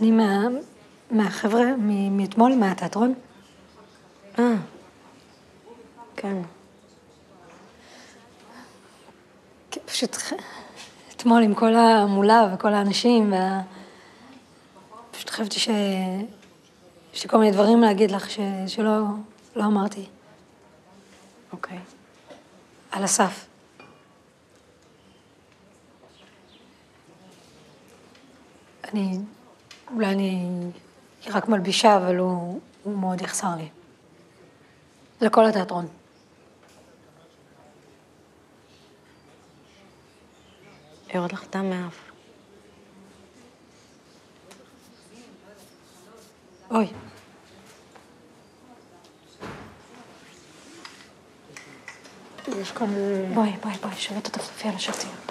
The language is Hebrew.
אני מהחבר'ה, מאתמול, מהתיאטרון. כן. פשוט אתמול עם כל המולה וכל האנשים, פשוט חשבתי יש לי כל מיני דברים להגיד לך שלא אמרתי. אוקיי. על הסף. אולי אני רק מלבישה, אבל הוא מאוד יחסר לי. לכל התיאטרון. יורד לך דם מאף. אוי. יש כאן... בואי, שווה תטפטפי על השרצים.